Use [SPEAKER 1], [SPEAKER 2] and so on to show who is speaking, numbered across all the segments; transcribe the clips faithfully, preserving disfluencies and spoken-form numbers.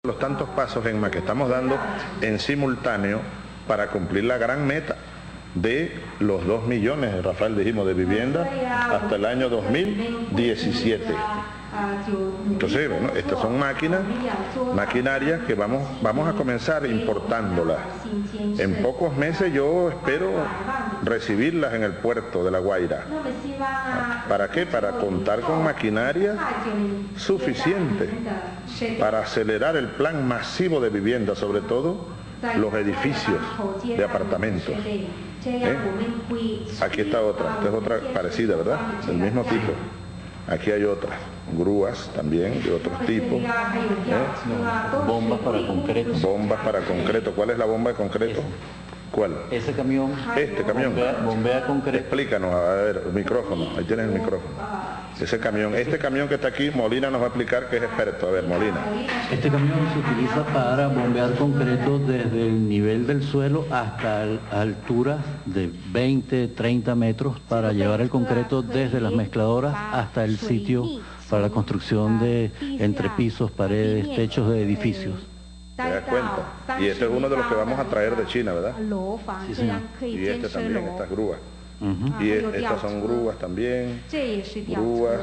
[SPEAKER 1] Los tantos pasos, Emma, que estamos dando en simultáneo para cumplir la gran meta de los dos millones, Rafael, dijimos, de vivienda hasta el año dos mil diecisiete. Entonces, bueno, estas son máquinas, maquinarias que vamos, vamos a comenzar importándolas. En pocos meses yo espero recibirlas en el puerto de La Guaira. ¿Para qué? Para contar con maquinaria suficiente para acelerar el plan masivo de vivienda, sobre todo los edificios de apartamentos. ¿Eh? Aquí está otra, esta es otra parecida, ¿verdad? Del mismo tipo. Aquí hay otras, grúas también de otros tipos. ¿Eh?
[SPEAKER 2] Bombas para concreto.
[SPEAKER 1] Bombas para concreto. ¿Cuál es la bomba de concreto? ¿Cuál?
[SPEAKER 2] Ese camión.
[SPEAKER 1] Este camión.
[SPEAKER 2] Bombea, bombea concreto.
[SPEAKER 1] Explícanos, a ver, el micrófono. Ahí tienes el micrófono. Ese camión, este camión que está aquí, Molina nos va a explicar que es experto. A ver, Molina.
[SPEAKER 2] Este camión se utiliza para bombear concreto desde el nivel del suelo hasta alturas de veinte, treinta metros para llevar el concreto desde las mezcladoras hasta el sitio para la construcción de entrepisos, paredes, techos de edificios.
[SPEAKER 1] ¿Te das cuenta? Y este es uno de los que vamos a traer de China, ¿verdad?
[SPEAKER 2] Sí, señor.
[SPEAKER 1] Y este también, estas grúas.
[SPEAKER 2] Uh-huh.
[SPEAKER 1] Y estas son grúas también. Grúas.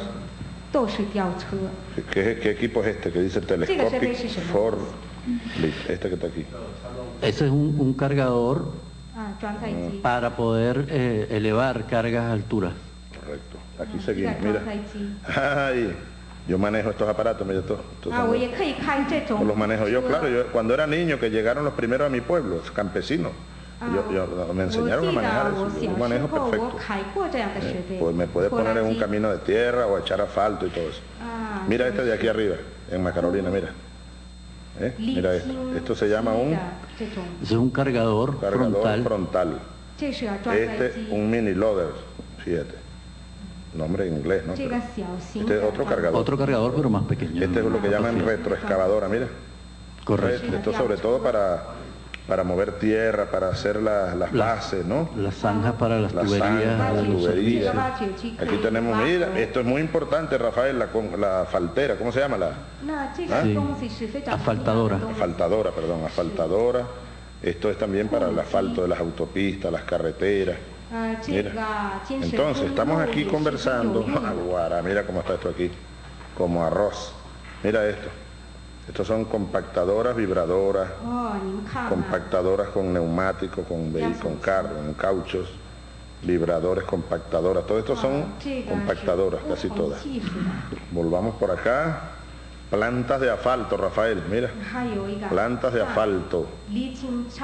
[SPEAKER 1] ¿Qué, qué equipo es este que dice Telescopic Forklift? Este que está aquí.
[SPEAKER 2] Ese es un, un cargador para poder eh, elevar cargas a alturas.
[SPEAKER 1] Correcto. Aquí seguimos, mira. Ay, yo manejo estos aparatos, mira, estos, estos son los, los manejo yo, claro. Yo, cuando era niño, que llegaron los primeros a mi pueblo, los campesinos. Yo, yo, me enseñaron a manejar eso, yo lo manejo perfecto. Eh, pues me puede poner en un camino de tierra o echar asfalto y todo eso. Mira este de aquí arriba, en Macarolina, mira. ¿Eh? Mira esto. Esto se llama un...
[SPEAKER 2] Es un cargador,
[SPEAKER 1] cargador frontal.
[SPEAKER 2] frontal.
[SPEAKER 1] Este, un mini loader, fíjate. Nombre en inglés, ¿no? Pero este es otro cargador.
[SPEAKER 2] Otro cargador, pero más pequeño.
[SPEAKER 1] Este es lo que llaman retroexcavadora, mira.
[SPEAKER 2] Correcto.
[SPEAKER 1] Esto sobre todo para... para mover tierra, para hacer la, las bases, ¿no?
[SPEAKER 2] Las zanjas para las
[SPEAKER 1] las
[SPEAKER 2] tuberías.
[SPEAKER 1] Zanjas, las
[SPEAKER 2] los
[SPEAKER 1] tuberías. Aquí tenemos, mira, esto es muy importante, Rafael, la, la faltera, ¿cómo se llama? La, ¿ah?
[SPEAKER 2] Sí. Asfaltadora.
[SPEAKER 1] Asfaltadora, perdón, asfaltadora. Esto es también para el asfalto de las autopistas, las carreteras. Mira. Entonces, estamos aquí conversando. Aguara, mira cómo está esto aquí, como arroz. Mira esto. Estos son compactadoras, vibradoras, compactadoras con neumáticos, con, con carro, con cauchos, vibradores, compactadoras. Todo esto son compactadoras, casi todas. Volvamos por acá. Plantas de asfalto, Rafael, mira. Plantas de asfalto, ¿eh?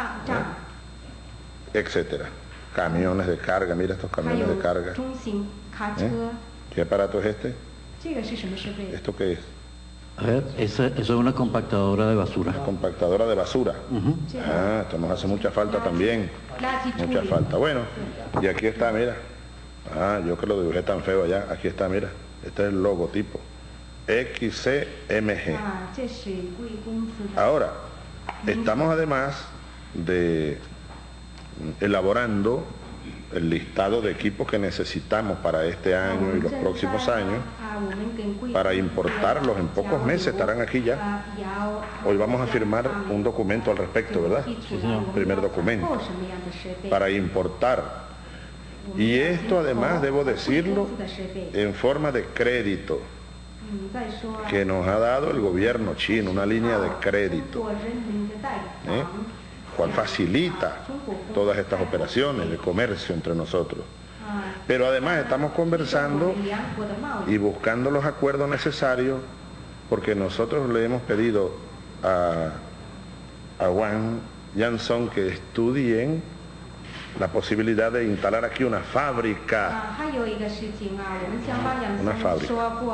[SPEAKER 1] Etcétera. Camiones de carga, mira estos camiones de carga. ¿Eh? ¿Qué aparato es este? ¿Esto qué es?
[SPEAKER 2] A ver, eso, eso es una compactadora de basura.
[SPEAKER 1] Una compactadora de basura. Uh-huh. Ah, esto nos hace mucha falta también. Mucha falta. Bueno, y aquí está, mira. Ah, yo que lo dibujé tan feo allá. Aquí está, mira. Este es el logotipo. X C M G. Ahora, estamos además de elaborando el listado de equipos que necesitamos para este año y los próximos años, para importarlos en pocos meses, estarán aquí ya. Hoy vamos a firmar un documento al respecto, ¿verdad?
[SPEAKER 2] Sí, señor.
[SPEAKER 1] Primer documento, para importar. Y esto además, debo decirlo, en forma de crédito, que nos ha dado el gobierno chino, una línea de crédito, ¿eh? cual facilita todas estas operaciones de comercio entre nosotros. Pero además estamos conversando y buscando los acuerdos necesarios, porque nosotros le hemos pedido a, a Wang Yansong que estudien la posibilidad de instalar aquí una fábrica. Una fábrica.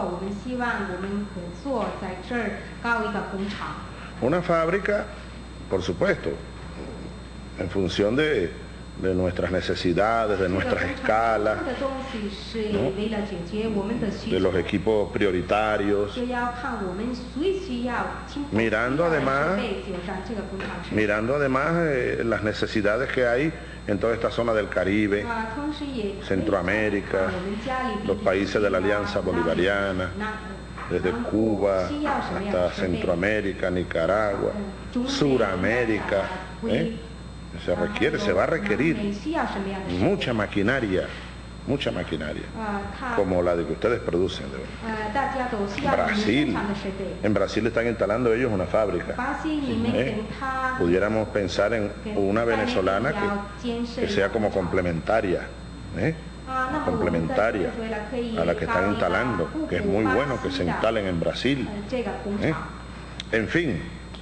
[SPEAKER 1] Una fábrica, por supuesto, en función de, de nuestras necesidades, de nuestras escalas, ¿no? De los equipos prioritarios, mirando además, mirando además eh, las necesidades que hay en toda esta zona del Caribe, Centroamérica, los países de la Alianza Bolivariana, desde Cuba hasta Centroamérica, Nicaragua, Suramérica, ¿eh? se requiere, se va a requerir mucha maquinaria, mucha maquinaria, como la de que ustedes producen. De verdad. Brasil, en Brasil están instalando ellos una fábrica. ¿eh? Pudiéramos pensar en una venezolana que, que sea como complementaria, ¿eh? complementaria a la que están instalando, que es muy bueno que se instalen en Brasil. ¿eh? En fin,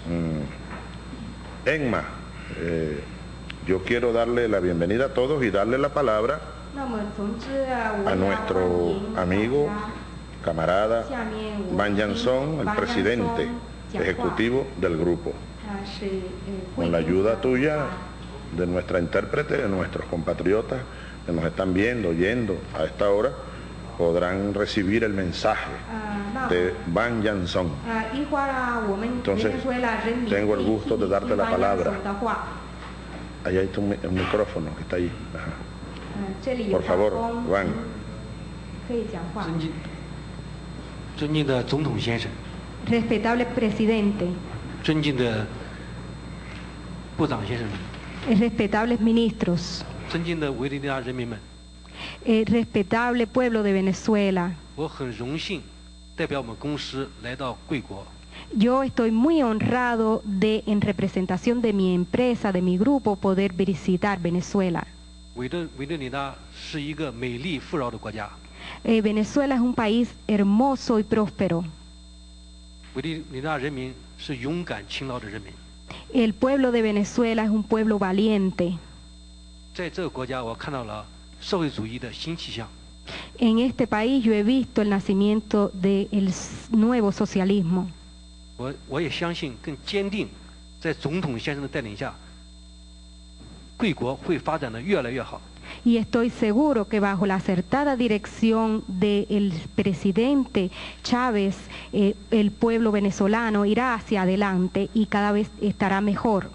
[SPEAKER 1] mmm, Enma, eh, yo quiero darle la bienvenida a todos y darle la palabra a nuestro amigo, camarada Ban Yan-song, el presidente ejecutivo del grupo. Con la ayuda tuya, de nuestra intérprete, de nuestros compatriotas que nos están viendo, oyendo a esta hora, podrán recibir el mensaje de Ban Yan-song. Entonces, tengo el gusto de darte la palabra. Ahí hay tu, el micrófono que está ahí. Ajá. Por favor, Ban.
[SPEAKER 3] Respetable presidente. Respetables ministros. Eh, respetable pueblo de Venezuela. Yo estoy muy honrado de, en representación de mi empresa, de mi grupo, poder visitar Venezuela. Eh, Venezuela es un país hermoso y próspero. El pueblo de Venezuela es un pueblo valiente. En este país yo he visto el nacimiento del nuevo socialismo. Y estoy seguro que bajo la acertada dirección del presidente Chávez, eh, el pueblo venezolano irá hacia adelante y cada vez estará mejor.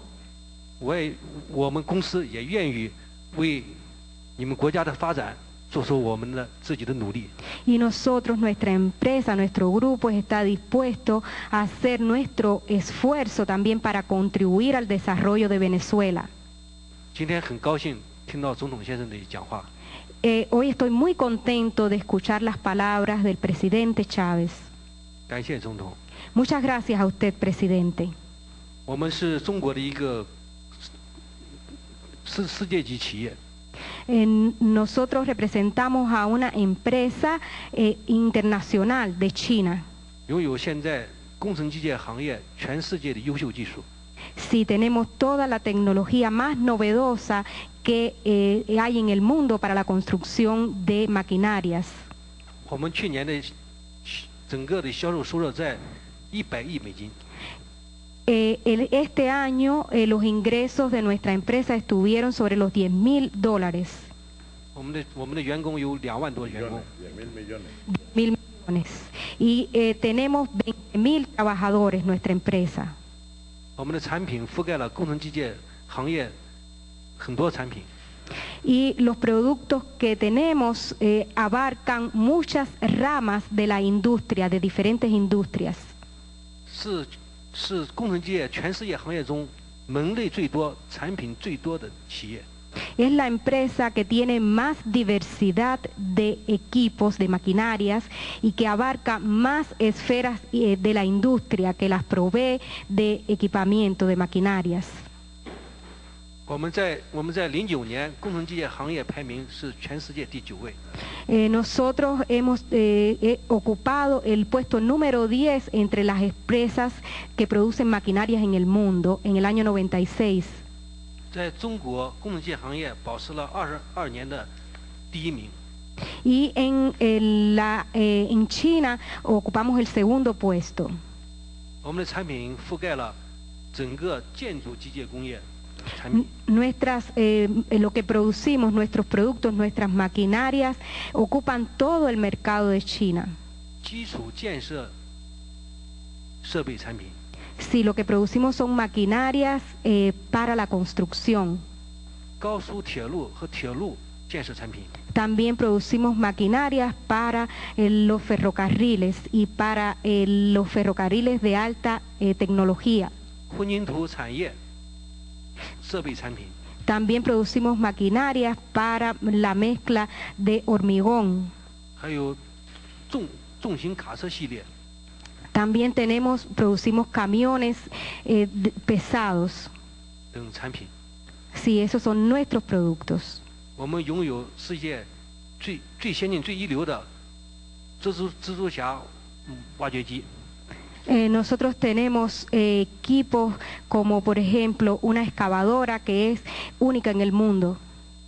[SPEAKER 3] Y nosotros, nuestra empresa, nuestro grupo está dispuesto a hacer nuestro esfuerzo también para contribuir al desarrollo de Venezuela. Eh, hoy estoy muy contento de escuchar las palabras del presidente Chávez. Muchas gracias a usted, presidente. Eh, nosotros representamos a una empresa eh, internacional de China. Sí, tenemos toda la tecnología más novedosa que eh, hay en el mundo para la construcción de maquinarias. Eh, el, este año eh, los ingresos de nuestra empresa estuvieron sobre los diez mil dólares. diez mil millones. Y eh, tenemos veinte mil trabajadores nuestra empresa. Y los productos que tenemos eh, abarcan muchas ramas de la industria, de diferentes industrias. Es la empresa que tiene más diversidad de equipos, de maquinarias, y que abarca más esferas eh, de la industria, que las provee de equipamiento, de maquinarias. Eh, nosotros hemos eh, eh, ocupado el puesto número diez entre las empresas que producen maquinarias en el mundo en el año noventa y seis. Y en, en, la, eh, en China ocupamos el segundo puesto. Nuestras, eh, lo que producimos, nuestros productos, nuestras maquinarias ocupan todo el mercado de China. Sí, lo que producimos son maquinarias eh, para la construcción. También producimos maquinarias para eh, los ferrocarriles y para eh, los ferrocarriles de alta eh, tecnología. También producimos maquinarias para la mezcla de hormigón. También tenemos, producimos camiones eh, pesados. Sí, esos son nuestros productos. Eh, nosotros tenemos eh, equipos como, por ejemplo, una excavadora que es única en el mundo.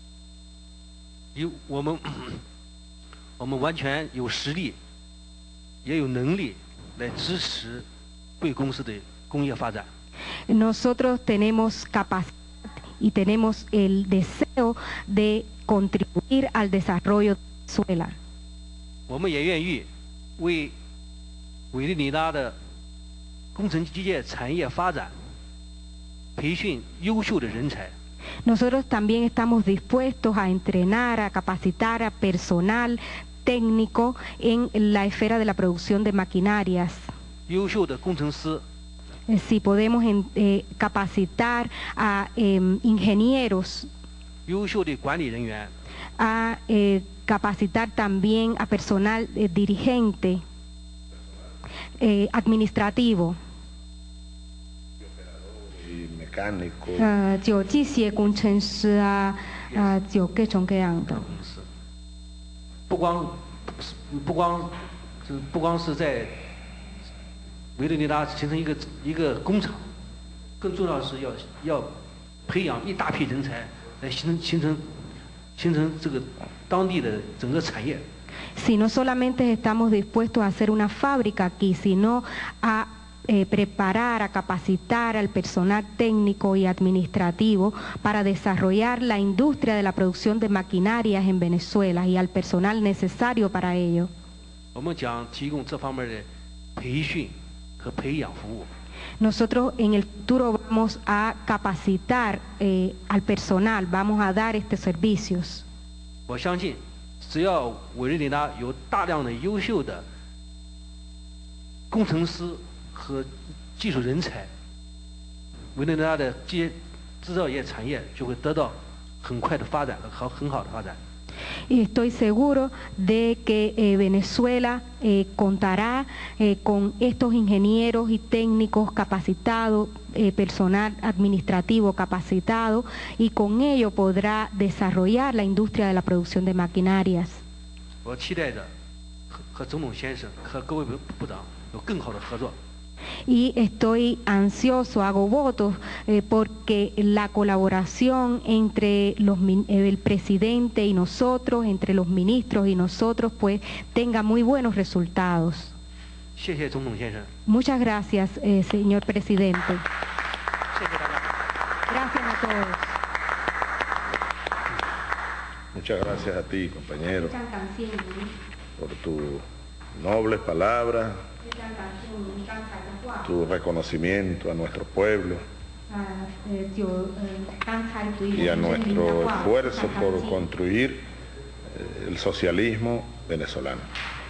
[SPEAKER 3] Nosotros tenemos capacidad y tenemos el deseo de contribuir al desarrollo de Venezuela. Nosotros también estamos dispuestos a entrenar, a capacitar a personal técnico en la esfera de la producción de maquinarias. Si podemos eh, capacitar a eh, ingenieros, a eh, capacitar también a personal eh, dirigente, eh, administrativo.
[SPEAKER 1] Y mecánico.
[SPEAKER 3] 呃，有机械工程师啊，啊，有各种各样的。
[SPEAKER 4] 不光不光不光是在委内瑞拉形成一个一个工厂，更重要的是要要培养一大批人才来形成形成形成这个当地的整个产业。
[SPEAKER 3] Si no solamente estamos dispuestos a hacer una fábrica aquí, sino a eh, preparar, a capacitar al personal técnico y administrativo para desarrollar la industria de la producción de maquinarias en Venezuela y al personal necesario para ello.
[SPEAKER 4] 我们将提供这方面的培训和培养服务。
[SPEAKER 3] Nosotros en el futuro vamos a capacitar eh, al personal, vamos a dar estos servicios.
[SPEAKER 4] 我相信，只要委内瑞拉有大量的优秀的工程师和技术人才，委内瑞拉的这些制造业产业就会得到很快的发展和好很好的发展。
[SPEAKER 3] Y estoy seguro de que eh, Venezuela eh, contará eh, con estos ingenieros y técnicos capacitados, eh, personal administrativo capacitado, y con ello podrá desarrollar la industria de la producción de maquinarias.
[SPEAKER 4] 我期待着和和总统先生和各位部部长有更好的合作。
[SPEAKER 3] Y estoy ansioso, hago votos eh, porque la colaboración entre los, el presidente y nosotros, entre los ministros y nosotros, pues tenga muy buenos resultados. Muchas gracias, eh, señor presidente. Gracias a todos.
[SPEAKER 1] Muchas gracias a ti, compañero, por tus nobles palabras, tu reconocimiento a nuestro pueblo y a nuestro esfuerzo por construir el socialismo venezolano.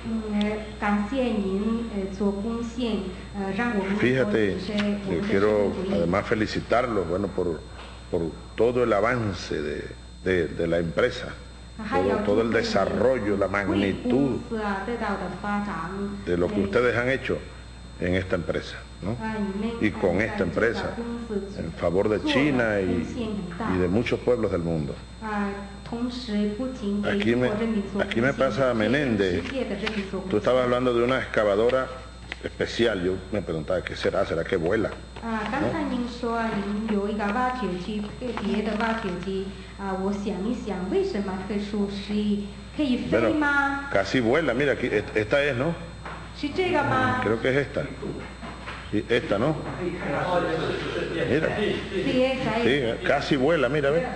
[SPEAKER 1] Fíjate, yo quiero además felicitarlos, bueno, por, por todo el avance de, de, de la empresa. Todo, todo el desarrollo, la magnitud de lo que ustedes han hecho en esta empresa, ¿no? Y con esta empresa, en favor de China y, y de muchos pueblos del mundo. Aquí me, aquí me pasa Menéndez, tú estabas hablando de una excavadora especial, yo me preguntaba qué será, será que vuela, ¿no? Bueno, casi vuela, mira, aquí, esta es, ¿no? Creo que es esta. Y esta, ¿no? Mira. Sí, casi vuela, mira, ve.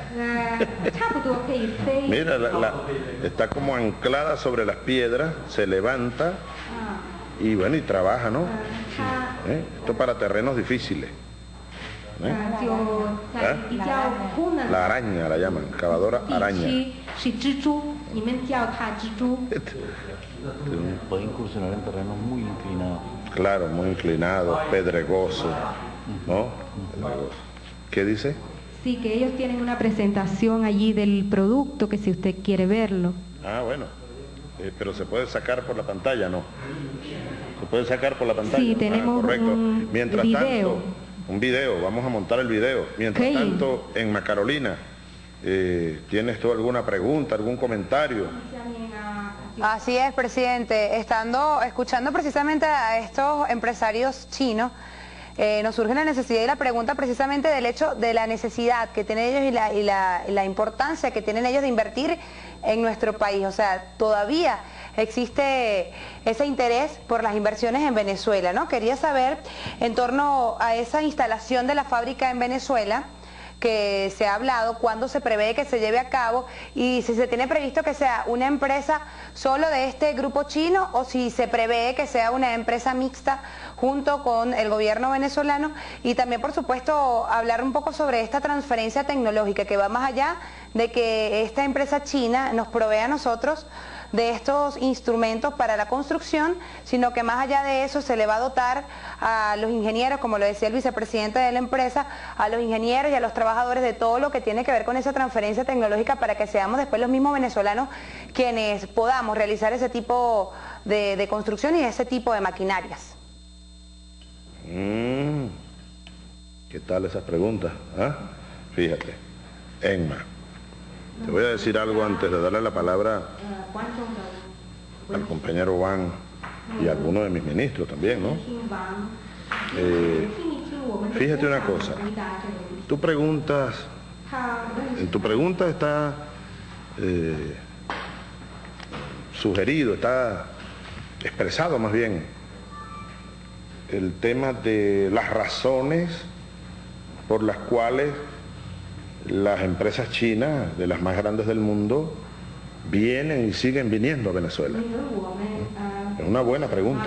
[SPEAKER 1] Mira, la, la, está como anclada sobre las piedras, se levanta y bueno, y trabaja, ¿no? ¿Eh? Esto para terrenos difíciles. ¿Eh? ¿Eh? La araña la llaman, excavadora araña.
[SPEAKER 3] 你们脚踏蜘蛛。
[SPEAKER 2] Puede incursionar en terrenos muy inclinados.
[SPEAKER 1] Claro, muy inclinado, pedregoso, ¿no? Pedregoso. ¿Qué dice?
[SPEAKER 3] Sí, que ellos tienen una presentación allí del producto, que si usted quiere verlo.
[SPEAKER 1] Ah, bueno. Eh, pero se puede sacar por la pantalla, ¿no? Se puede sacar por la pantalla.
[SPEAKER 3] Sí, tenemos
[SPEAKER 1] ah, correcto.
[SPEAKER 3] un
[SPEAKER 1] Mientras
[SPEAKER 3] video.
[SPEAKER 1] tanto, un video, vamos a montar el video. Mientras
[SPEAKER 3] Okay.
[SPEAKER 1] tanto, en Macarolina, eh, ¿tienes tú alguna pregunta, algún comentario?
[SPEAKER 5] Así es, presidente. Estando, escuchando precisamente a estos empresarios chinos, eh, nos surge la necesidad y la pregunta precisamente del hecho de la necesidad que tienen ellos y la, y la, y la importancia que tienen ellos de invertir en nuestro país. O sea, todavía existe ese interés por las inversiones en Venezuela, ¿no? Quería saber, en torno a esa instalación de la fábrica en Venezuela, que se ha hablado, cuándo se prevé que se lleve a cabo y si se tiene previsto que sea una empresa solo de este grupo chino o si se prevé que sea una empresa mixta junto con el gobierno venezolano, y también por supuesto hablar un poco sobre esta transferencia tecnológica que va más allá de que esta empresa china nos provee a nosotros de estos instrumentos para la construcción, sino que más allá de eso se le va a dotar a los ingenieros, como lo decía el vicepresidente de la empresa, a los ingenieros y a los trabajadores de todo lo que tiene que ver con esa transferencia tecnológica para que seamos después los mismos venezolanos quienes podamos realizar ese tipo de, de construcción y ese tipo de maquinarias.
[SPEAKER 1] Mm, ¿Qué tal esas preguntas? ¿Ah? Fíjate, Enma, te voy a decir algo antes de darle la palabra al compañero Juan y a alguno de mis ministros también, ¿no? Eh, fíjate una cosa, tú preguntas, en tu pregunta está eh, sugerido, está expresado más bien el tema de las razones por las cuales las empresas chinas, de las más grandes del mundo, vienen y siguen viniendo a Venezuela. Es una buena pregunta.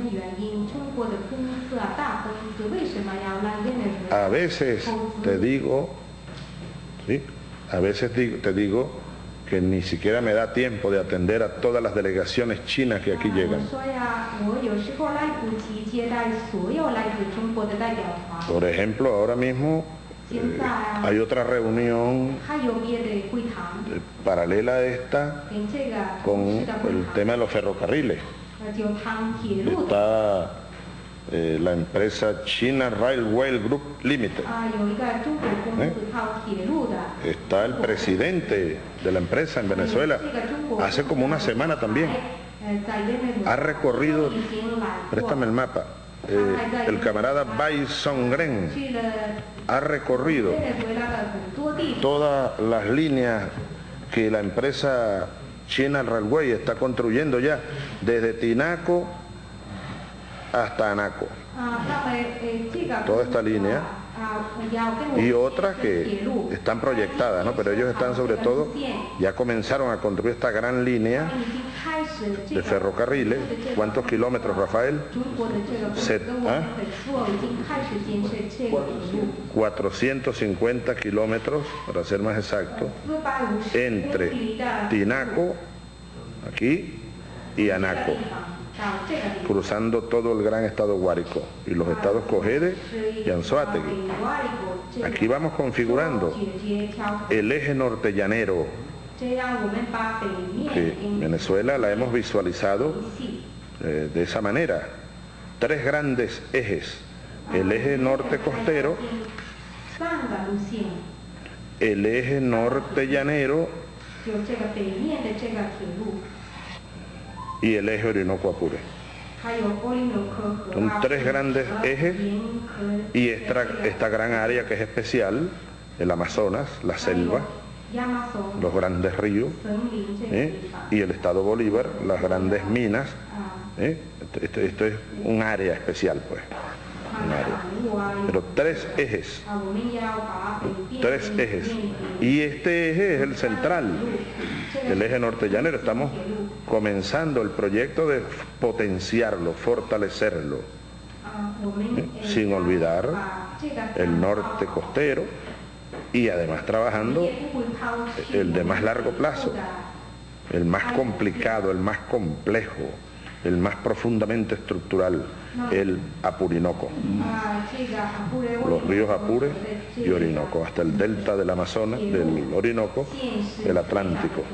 [SPEAKER 1] A veces te digo, ¿sí? A veces digo, te digo que ni siquiera me da tiempo de atender a todas las delegaciones chinas que aquí llegan. Por ejemplo, ahora mismo eh, hay otra reunión eh, paralela a esta con el tema de los ferrocarriles. Está eh, la empresa China Railway Group Limited. ¿Eh? Está el presidente de la empresa en Venezuela, hace como una semana también. Ha recorrido, préstame el mapa, eh, el camarada Bai Songren ha recorrido todas las líneas que la empresa China Railway está construyendo ya, desde Tinaco hasta Anaco. Toda esta línea y otras que están proyectadas, ¿no? Pero ellos están sobre todo, ya comenzaron a construir esta gran línea de ferrocarriles. ¿Cuántos kilómetros, Rafael? Set, ¿ah? cuatrocientos cincuenta kilómetros, para ser más exacto, entre Tinaco, aquí, y Anaco, cruzando todo el gran estado Guárico y los estados Cogede y Anzoátegui. Aquí vamos configurando el eje norte llanero, que Venezuela la hemos visualizado eh, de esa manera. Tres grandes ejes: el eje norte costero, el eje norte llanero y el eje Orinoco-Apure. Son tres grandes ejes y esta, esta gran área que es especial, el Amazonas, la selva, los grandes ríos, ¿eh? y el estado Bolívar, las grandes minas. ¿eh? Esto, esto es un área especial, pues. Un área. Pero tres ejes, tres ejes. Y este eje es el central, el eje norte llanero. Estamos comenzando el proyecto de potenciarlo, fortalecerlo, ¿eh? sin olvidar el norte costero y además trabajando el de más largo plazo, el más complicado, el más complejo, el más profundamente estructural, el Apurinoco. Los ríos Apure y Orinoco, hasta el delta del Amazonas, del Orinoco, del Atlántico.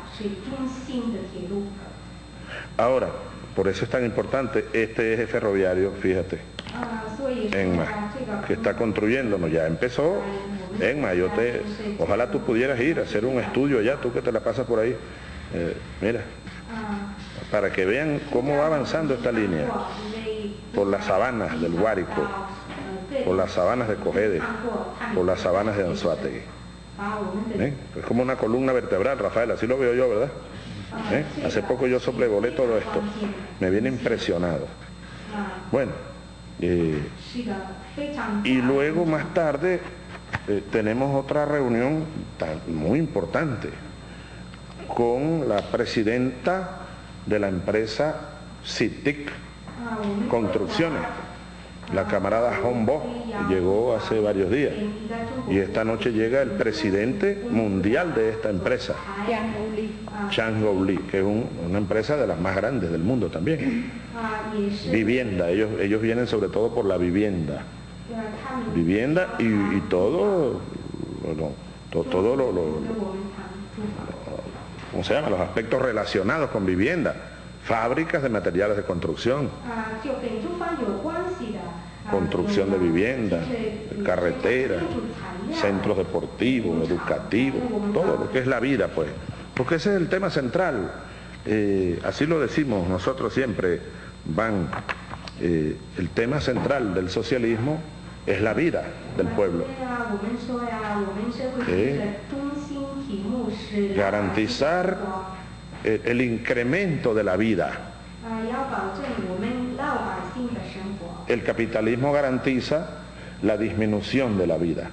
[SPEAKER 1] Ahora, por eso es tan importante este eje ferroviario, fíjate, ENMA, que está construyéndonos, ya empezó, ENMA, yo te, ojalá tú pudieras ir a hacer un estudio allá, tú que te la pasas por ahí, eh, mira, para que vean cómo va avanzando esta línea, por las sabanas del Guárico, por las sabanas de Cogede, por las sabanas de Anzoátegui. ¿Eh? Es como una columna vertebral, Rafael, así lo veo yo, ¿verdad? ¿Eh? Hace poco yo sobrevolé todo esto, me viene impresionado. Bueno, eh, y luego más tarde eh, tenemos otra reunión tan, muy importante con la presidenta de la empresa CITIC Construcciones, la camarada Hombo, llegó hace varios días, y esta noche llega el presidente mundial de esta empresa, Chang Gou-li, que es un, una empresa de las más grandes del mundo también. Vivienda, ellos, ellos vienen sobre todo por la vivienda, vivienda y, y todo, bueno, todo, todo lo, lo, lo, ¿cómo se llama? Los aspectos relacionados con vivienda, fábricas de materiales de construcción, construcción de vivienda, carreteras, centros deportivos, educativos, todo lo que es la vida, pues. Porque ese es el tema central, eh, así lo decimos nosotros siempre, Van, eh, el tema central del socialismo es la vida del pueblo. Eh, garantizar el, el incremento de la vida. El capitalismo garantiza la disminución de la vida.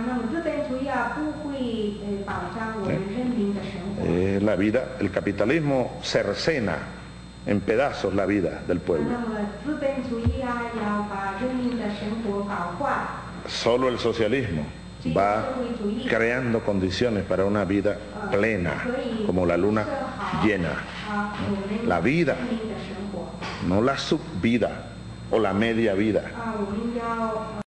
[SPEAKER 1] Eh, la vida, el capitalismo cercena en pedazos la vida del pueblo. Solo el socialismo va creando condiciones para una vida plena, como la luna llena. La vida, no la subvida o la media vida.